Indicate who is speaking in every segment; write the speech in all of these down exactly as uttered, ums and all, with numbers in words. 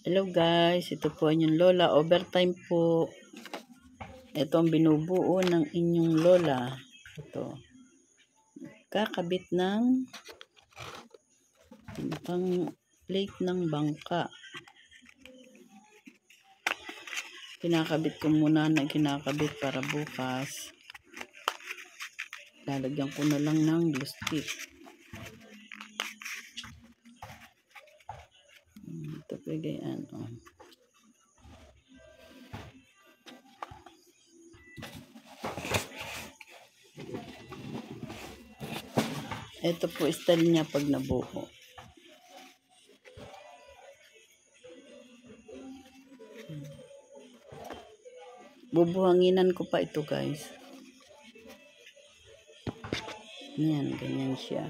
Speaker 1: Hello guys, ito po ang inyong lola. Overtime po. Ito ang binubuo ng inyong lola. Ito. Kakabit ng pang plate ng bangka. Kinakabit ko muna na kinakabit para bukas. Lalagyan ko na lang ng glue stick. Ito po ganyan. Oh. Ito po style niya pag nabuo. Bubuhanginan ko pa ito guys. Yan, ganyan siya.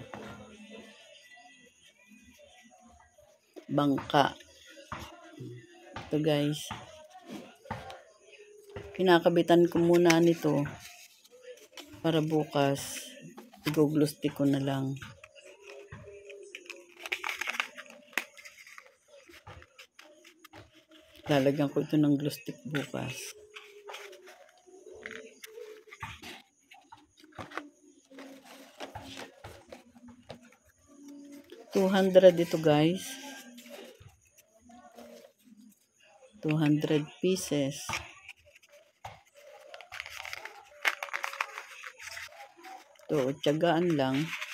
Speaker 1: Bangka. Ito guys. Kinakabitan ko muna nito para bukas i-glue stick ko na lang. Lalagyan ko ito ng glue stick bukas. two hundred ito guys. two hundred pieces. Ito, tiyagaan lang.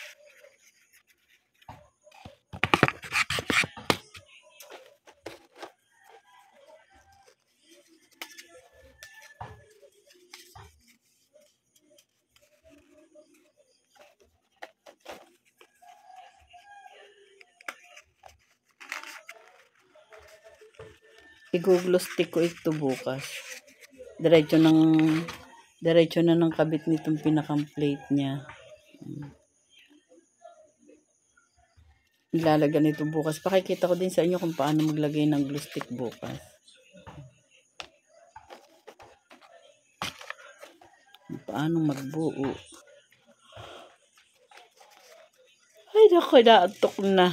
Speaker 1: I-glue stick ko ito bukas. Diretso ng diretso na ng kabit nitong pinakang plate niya. Ilalagyan ito bukas. Pakikita ko din sa inyo kung paano maglagay ng glue stick bukas. Paano magbuo. Ay, naku, naatok na.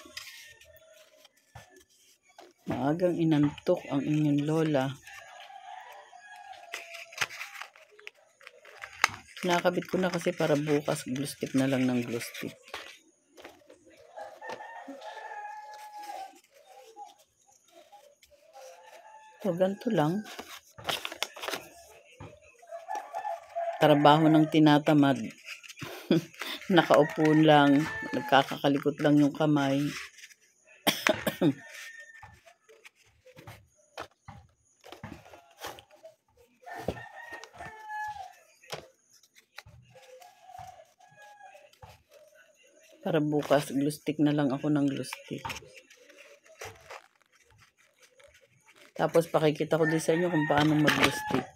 Speaker 1: Maagang inantok ang inyong lola. Nakabit ko na kasi para bukas glue stick na lang ng glue stick. So, ganito lang. Trabaho ng tinatamad. Nakaupo lang. Nagkakakalikot lang yung kamay. Para bukas, glue stick na lang ako ng glue stick. Tapos, pakikita ko din sa inyo kung paano mag-glue stick.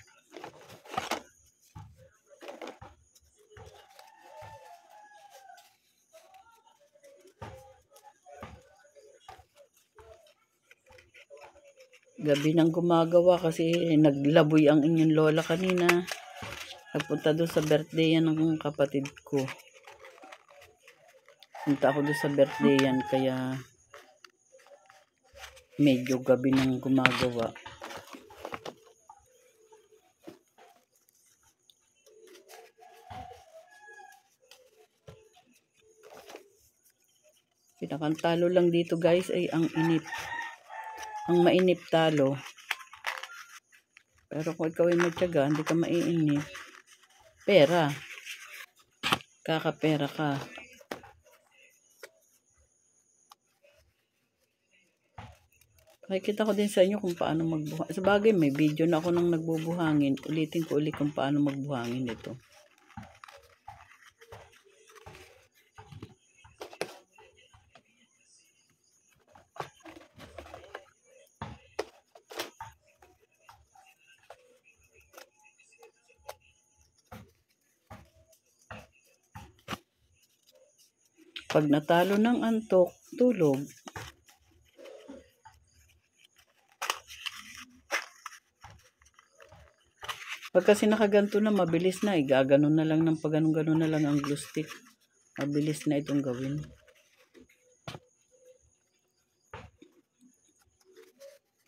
Speaker 1: Gabi nang gumagawa kasi naglaboy ang inyong lola kanina. Nagpunta doon sa birthday yan ng kapatid ko. Punta ako doon sa birthday yan, kaya medyo gabi nang gumagawa. Pinakantalo lang dito guys ay ang inip. Ang mainip talo. Pero kung ikaw ay matyaga, hindi ka maiinip. Pera. Kakapera ka. Nakikita ko din sa inyo kung paano magbuhangin. Sa bagay, may video na ako nang nagbubuhangin. Ulitin ko ulit kung paano magbuhangin ito. Pag natalo ng antok, tulog. Pag kasi nakaganto na, mabilis na. Igaganon na lang ng pagganon-ganon na lang ang glue stick. Mabilis na itong gawin.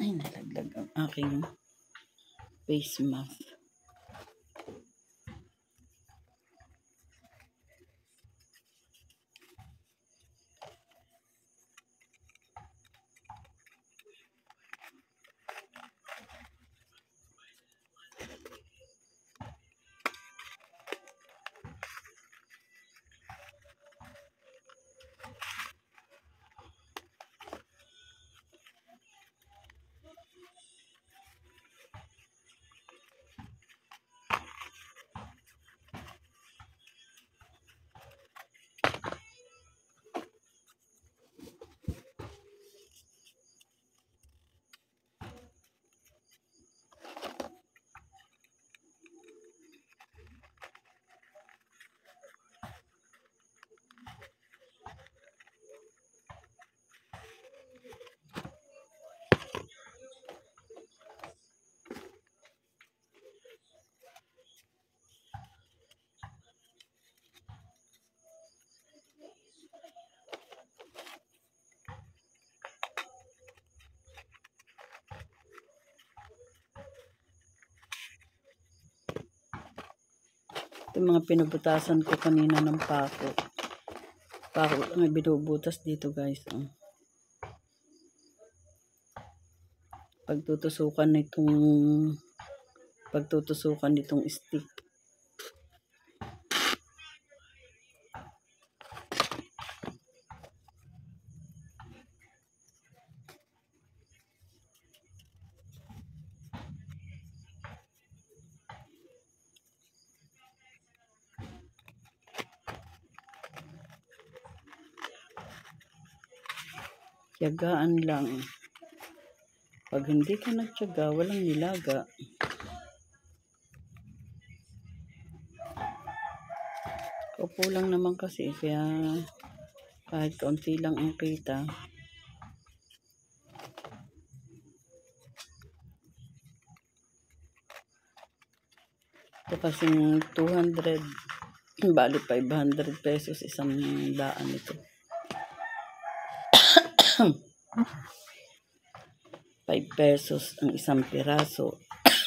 Speaker 1: Ay, nalaglag ang aking face mask. Ito mga pinubutasan ko kanina ng pako. Pako lang binubutas dito guys. Oh. Pagtutusukan nitong pagtutusukan nitong stick. Tiyagaan lang. Pag hindi ka nagtiyaga, walang nilaga. Kaupo lang naman kasi, kaya kahit kaunti lang ang kita. Ito kasing two hundred, bali five hundred pesos isang daan ito. five pesos ang isang piraso.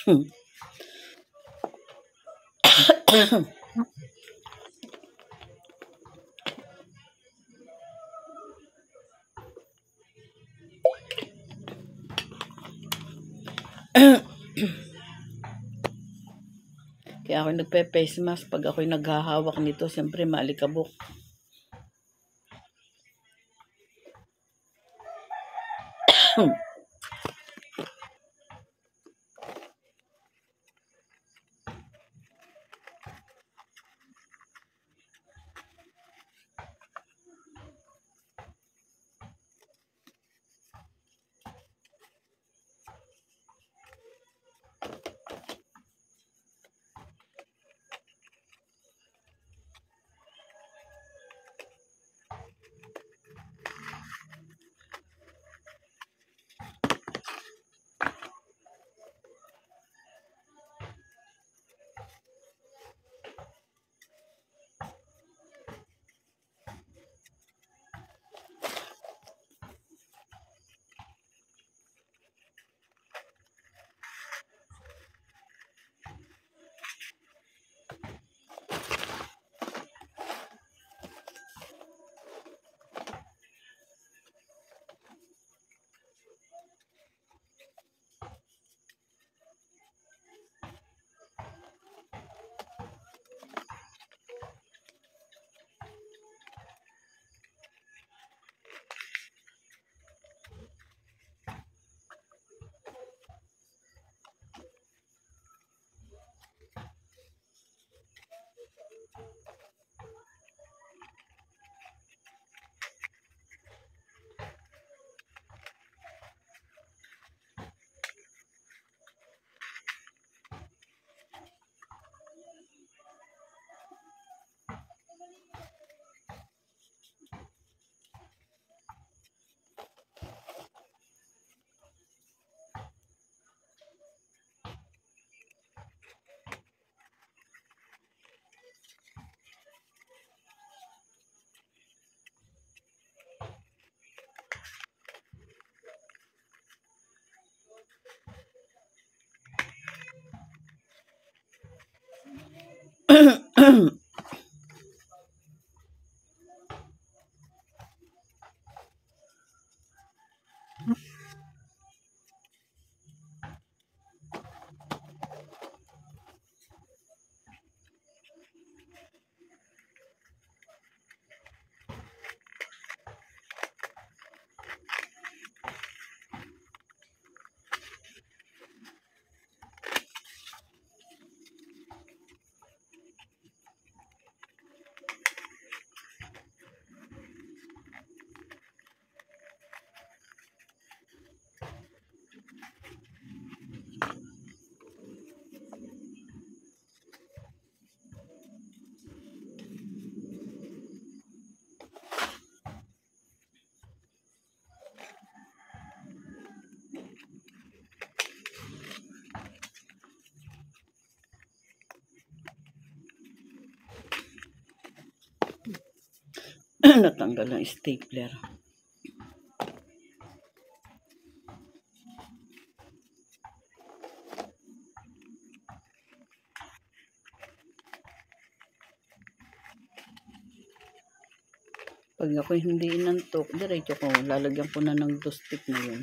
Speaker 1: Kaya ako nagpe-face mask pag ako'y naghahawak nito, siyempre maalikabok. Natanggal ang stapler. Pag ako hindi inantok, diretso ko, lalagyan ko na ng glue stick na yun.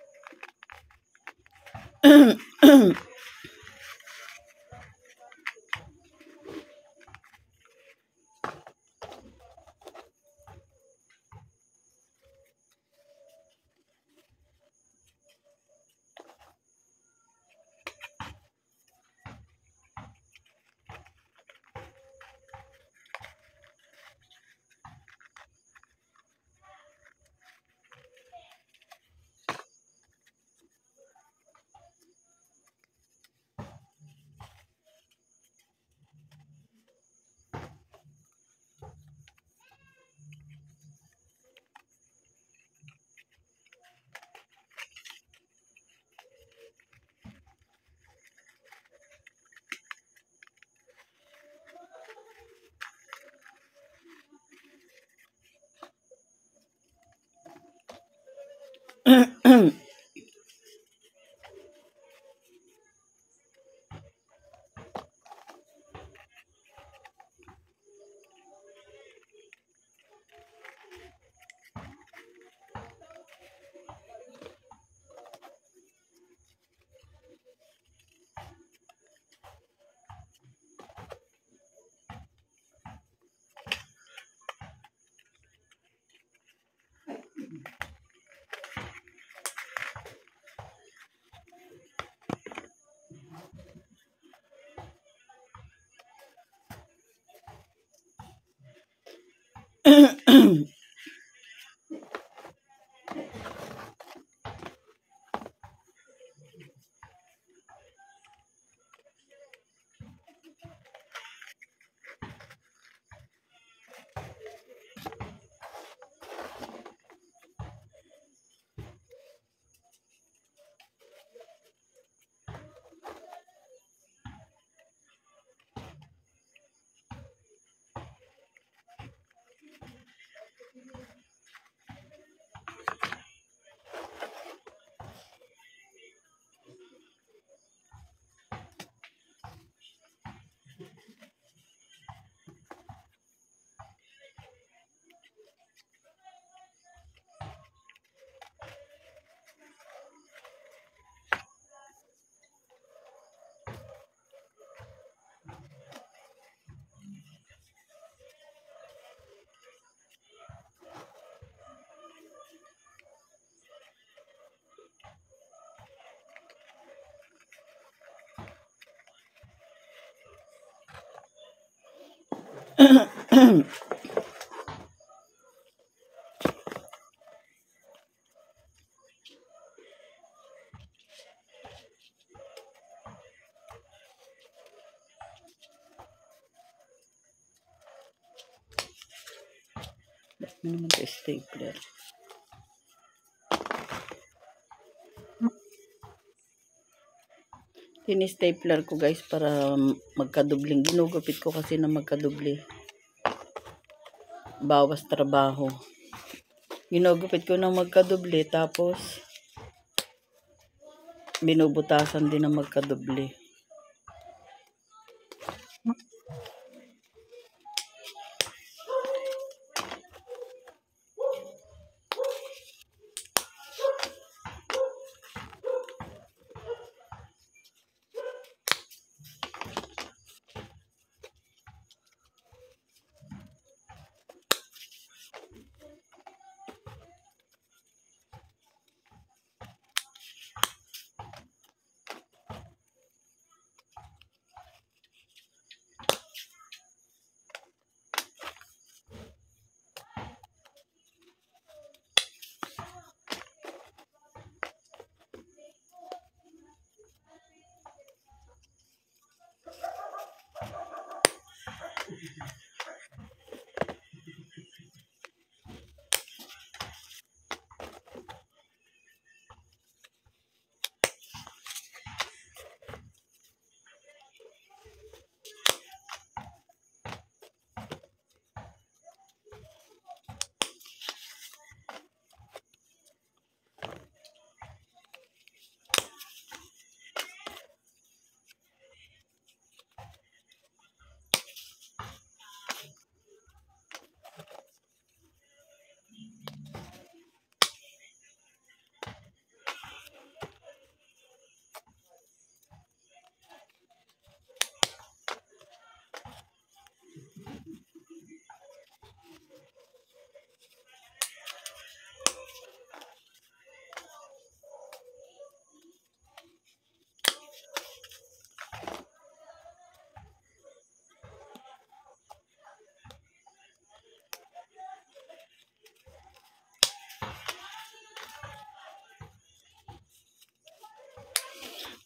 Speaker 1: Ano naman ito, stapler. Tini-stapler ko guys para magkadubling. Ginugupit ko kasi na magkadubli. Bawas trabaho. Ginugupit ko na magkadubli tapos binubutasan din na magkadubli.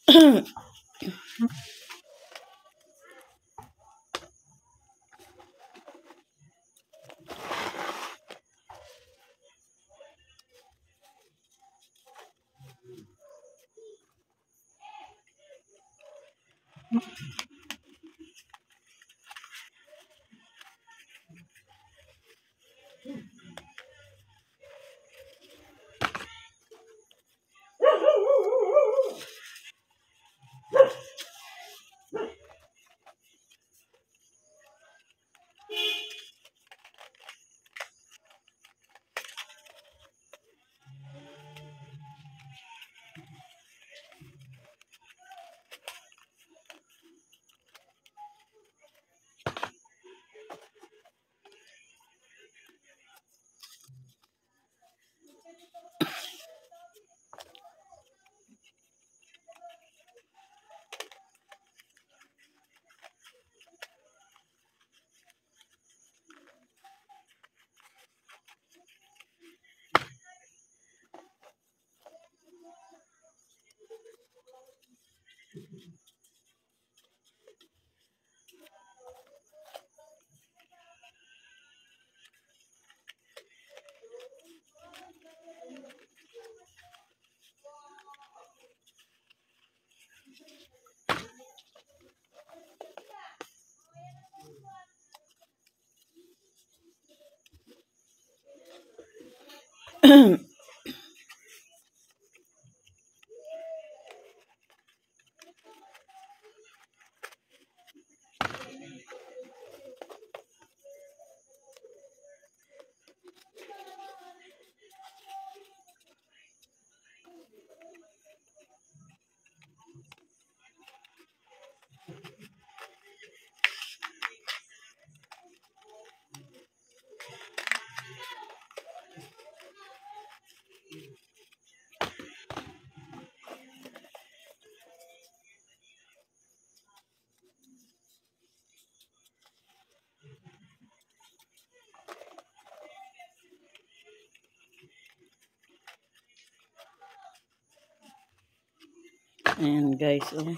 Speaker 1: Ayan guys, oh.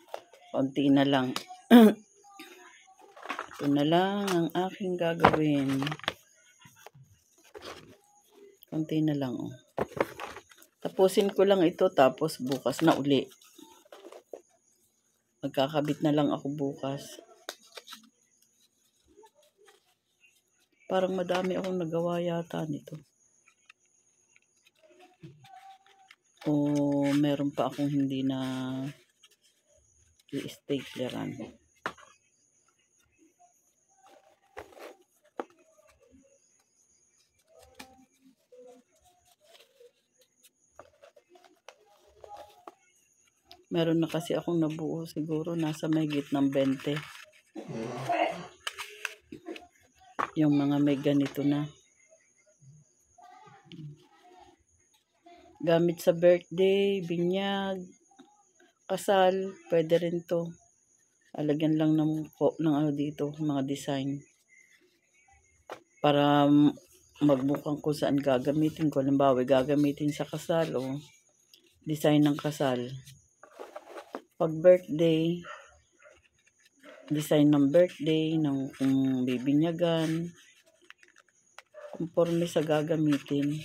Speaker 1: Konti na lang. Ito na lang ang aking gagawin. Konti na lang, oh. Tapusin ko lang ito, tapos bukas na uli. Magkakabit na lang ako bukas. Parang madami akong nagawa yata nito. O meron pa akong hindi na i-stapleran. Meron na kasi akong nabuo, siguro nasa may gitnang twenty. Yung mga may ganito na. Gamit sa birthday, binyag, kasal, pwede rin to. Alagyan lang ng, ng ano dito, mga design. Para magbukang kung saan gagamitin ko. Halimbawa, gagamitin sa kasal o design ng kasal. Pag birthday, design ng birthday, ng kung bibinyagan, conforme sa gagamitin.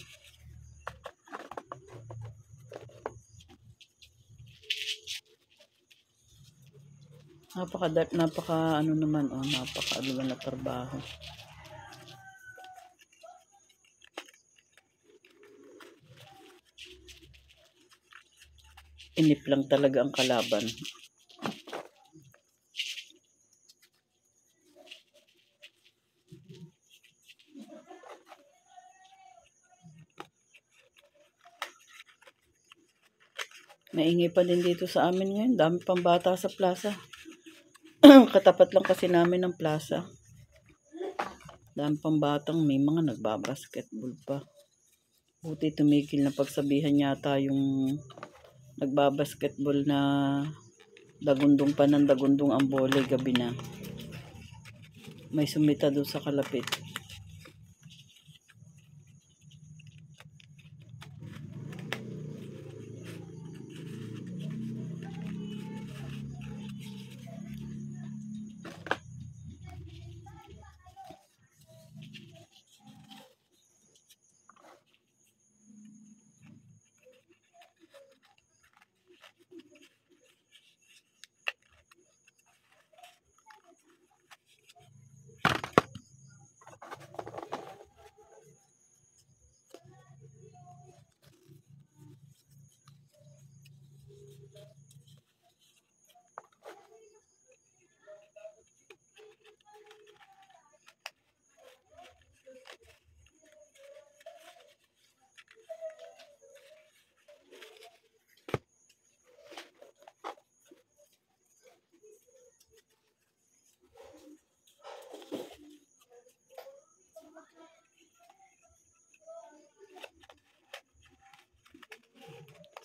Speaker 1: Napaka, napaka ano naman, oh, napaka ano na trabaho. Inip lang talaga ang kalaban. Maingay pa din dito sa amin ngayon. Dami pang bata sa plaza. Katapat lang kasi namin ng plaza. Dami pang batang, may mga nagbabasketball pa. Buti tumigil na, pagsabihan yata yung nagbabasketball na dagundong pa ng dagundong ang volley gabi na. May sumita doon sa kalapit.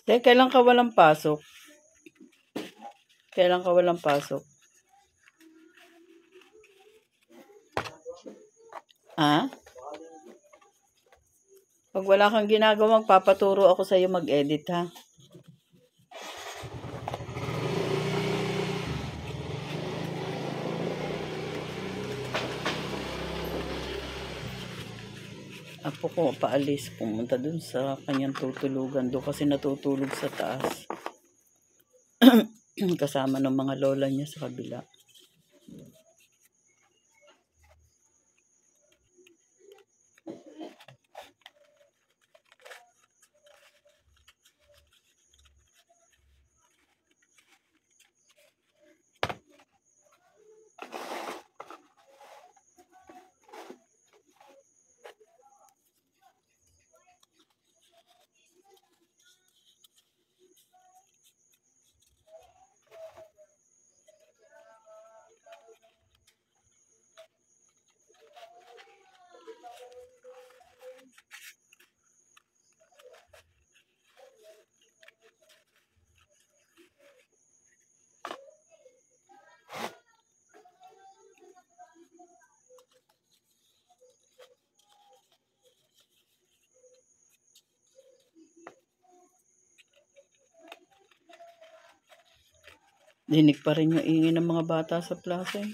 Speaker 1: Te, kailan ka walang pasok? Kailan ka walang pasok? Ha? Pag wala kang ginagawa, magpapaturo ako sa'yo mag-edit, ha? Apo ko paalis, pumunta dun sa kanyang tutulugan. Doon kasi natutulog sa taas. Kasama ng mga lola niya sa kabila. Dinig pa rin yung ingin ng mga bata sa plaza. Eh.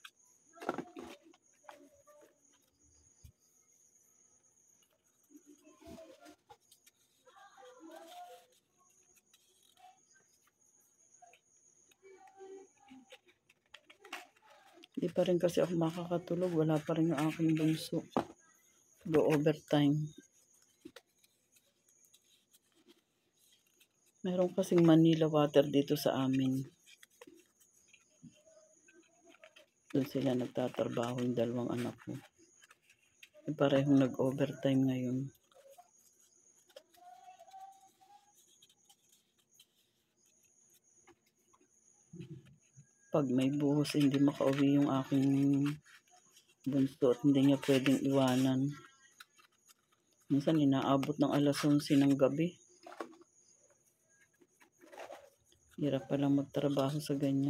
Speaker 1: Di pa rin kasi ako makakatulog. Wala pa rin yung aking bunso. Go overtime. Meron kasing Manila Water dito sa amin. Doon sila nagtatrabaho yung dalawang anak ko. Parehong nag-overtime ngayon. Pag may buhos, hindi makauwi yung aking bunso at hindi niya pwedeng iwanan. Minsan inaabot ng alas onse ng gabi. Hirap palang magtrabaho sa ganyan.